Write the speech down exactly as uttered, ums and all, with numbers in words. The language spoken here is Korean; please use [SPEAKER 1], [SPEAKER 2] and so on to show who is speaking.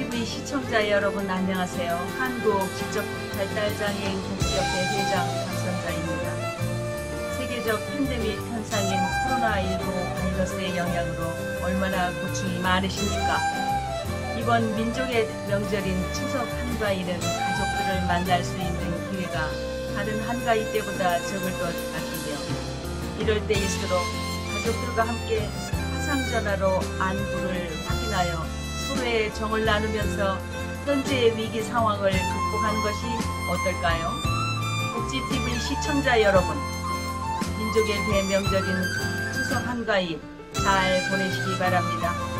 [SPEAKER 1] 옥지티비 시청자 여러분 안녕하세요. 한국 지적발달장애인 복지협회 회장 박선자입니다. 세계적 팬데믹 현상인 코로나 일구 바이러스의 영향으로 얼마나 고충이 많으십니까? 이번 민족의 명절인 추석 한가위는 가족들을 만날 수 있는 기회가 다른 한가위 때보다 적을 것 같으며, 이럴 때일수록 가족들과 함께 화상전화로 안부를 확인하여 서로의 정을 나누면서 현재의 위기 상황을 극복하는 것이 어떨까요? 옥지티비 시청자 여러분, 민족의 대명절인 추석 한가위 잘 보내시기 바랍니다.